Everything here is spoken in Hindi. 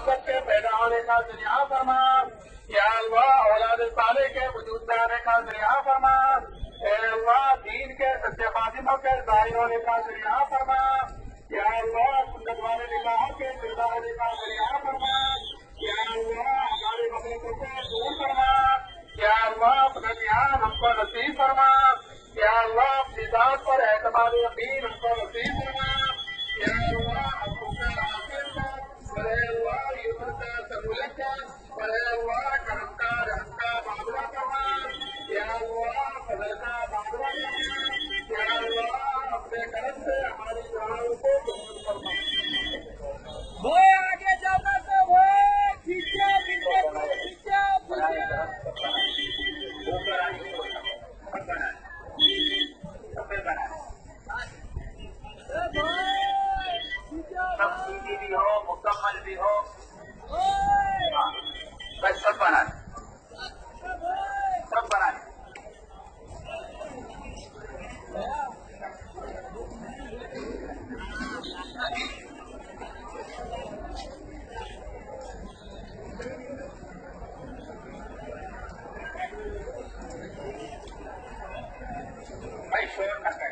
मोहब्बत के पैदा होने का जरिया फरमा। या अल्लाह औलाद साले के वजूद में आने का जरिया फरमा। ए अल्लाह दीन के सच्चे खादिमों के जाहिर होने का जरिया फरमा। या अल्लाह सुन्नत वाले निकाह के जिंदा होने का जरिया फरमा। या अल्लाह हमारे मदरसों को दूर फरमा। या अल्लाह अपना ध्यान हमको नसीब फरमा। या अल्लाह अपनी जात पर एतमाद यकीन हमको नसीब फरमा। या अल्लाह हमको हासिल कर बड़े अल्लाह यूसुफ का सहूलत कर बड़े अल्लाह करम का रहम का मामला फरमा। या अल्लाह फजल का मामला फरमा। या अल्लाह अपने करम से हमारी दुआओं को कबूल फरमा। वो आगे जाना तो वो पीछे तफसीली भी हो मुकम्मल भी हो बस सब बना सब बना भाई शोर